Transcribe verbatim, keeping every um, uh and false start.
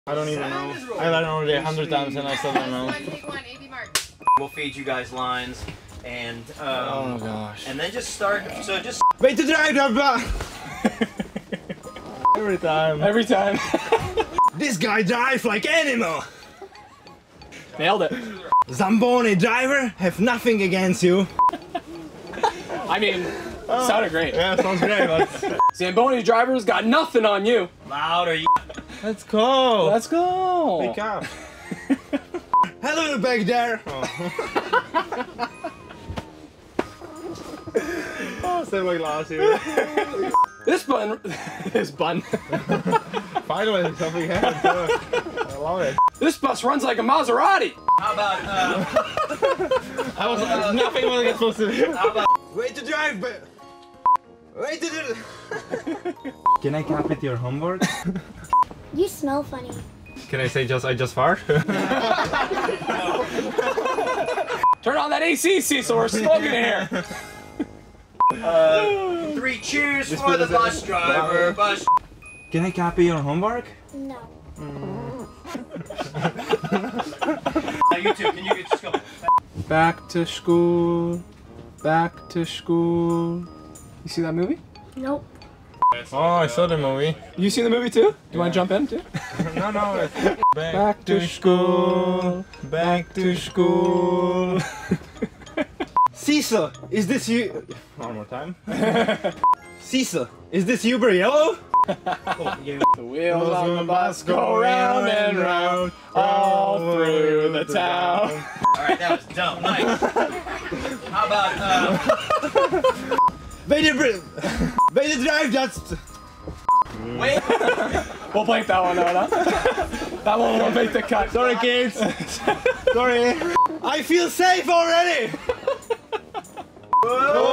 I don't even know. I've done it already a hundred times and I still don't know. We'll feed you guys lines and um, oh gosh. And then just start. So just wait to drive, Dabba. Every time. Every time. This guy drives like animal. Nailed it. Zamboni driver have nothing against you. I mean, oh. Sounded great. Yeah, sounds great. Let's... Zamboni drivers got nothing on you. Louder. Let's go. Let's go. Wake up. Hello back there. Oh, oh same like last year. This bun. This bun. Finally, something happened. I love it. This bus runs like a Maserati. How about uh? I was uh, nothing was I supposed to do. How about? Wait to drive, but wait to do. Can I cap it your homework? You smell funny. Can I say just I just fart? Turn on that A C, Cecil. We're smoking in here. Uh, three cheers This for the was bus a- driver. Bus. Can I copy your homework? No. Now you two, can you just go? Back to school. Back to school. You see that movie? Nope. Oh, I saw the movie. You seen the movie too? Do you want to jump in too? No, no. It's back, Back to to school. Back to school. Cecil, is this you? One more time. Cecil, is this Uber Yellow? Oh, yeah. The wheels on the bus go round and round all through the town. Alright, that was dumb. Nice. How about uh? Wait to wait to drive. That's. Wait. We'll blank that one out, huh? That one won't make the cut. Sorry, kids. Sorry. I feel safe already. Whoa.